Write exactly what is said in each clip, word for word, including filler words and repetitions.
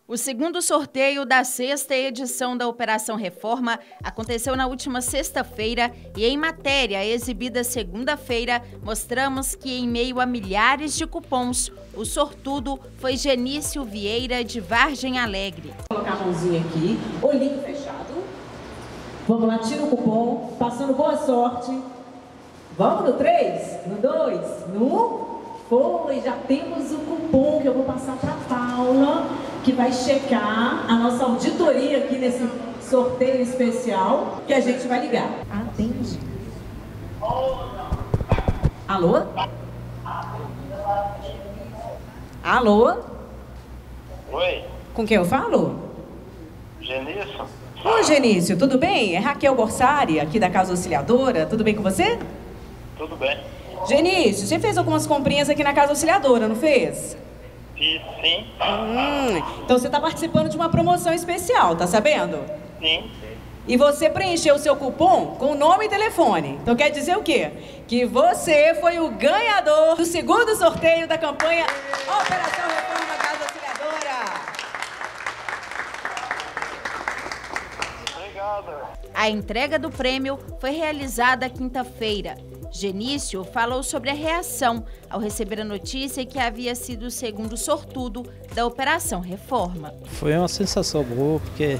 O segundo sorteio da sexta edição da Operação Reforma aconteceu na última sexta-feira e, em matéria exibida segunda-feira, mostramos que, em meio a milhares de cupons, o sortudo foi Genício Vieira, de Vargem Alegre. Vou colocar a mãozinha aqui, olhinho fechado. Vamos lá, tira o cupom, passando boa sorte. Vamos no três, no dois, no um. Foi, já temos o cupom que eu vou passar para a Paula, que vai checar a nossa auditoria aqui nesse sorteio especial, que a gente vai ligar. Atende. Alô? Alô? Oi. Com quem eu falo? Genício. Ô, Genício, tudo bem? É Raquel Borsari, aqui da Casa Auxiliadora. Tudo bem com você? Tudo bem. Genício, você fez algumas comprinhas aqui na Casa Auxiliadora, não fez? Fiz, sim. Hum, então você está participando de uma promoção especial, tá sabendo? Sim. E você preencheu o seu cupom com nome e telefone. Então quer dizer o quê? Que você foi o ganhador do segundo sorteio da campanha Operação Reforma Casa Auxiliadora. Obrigado. A entrega do prêmio foi realizada quinta-feira. Genício falou sobre a reação ao receber a notícia que havia sido o segundo sortudo da Operação Reforma. Foi uma sensação boa, porque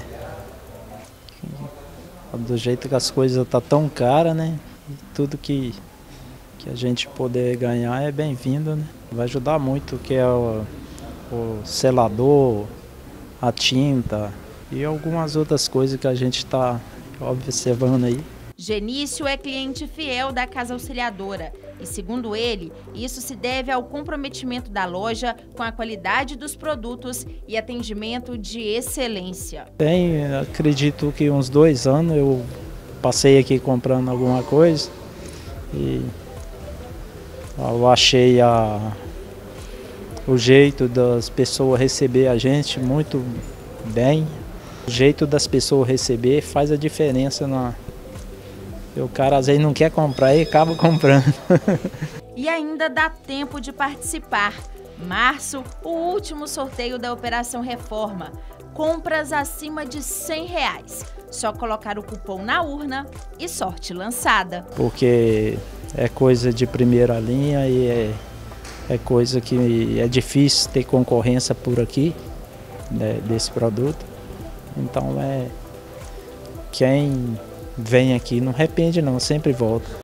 do jeito que as coisas estão tão caras, né? E tudo que, que a gente poder ganhar é bem-vindo, né? Vai ajudar muito, que é o, o selador, a tinta e algumas outras coisas que a gente está observando aí. Genício é cliente fiel da Casa Auxiliadora e, segundo ele, isso se deve ao comprometimento da loja com a qualidade dos produtos e atendimento de excelência. Tem, acredito que uns dois anos eu passei aqui comprando alguma coisa e eu achei a, o jeito das pessoas receber a gente muito bem. O jeito das pessoas receber faz a diferença na... O cara às vezes não quer comprar e acaba comprando. E ainda dá tempo de participar. Março, o último sorteio da Operação Reforma. Compras acima de cem reais. Só colocar o cupom na urna e sorte lançada. Porque é coisa de primeira linha e é, é coisa que é difícil ter concorrência por aqui, né, desse produto. Então é quem vem aqui não arrepende não, sempre volta.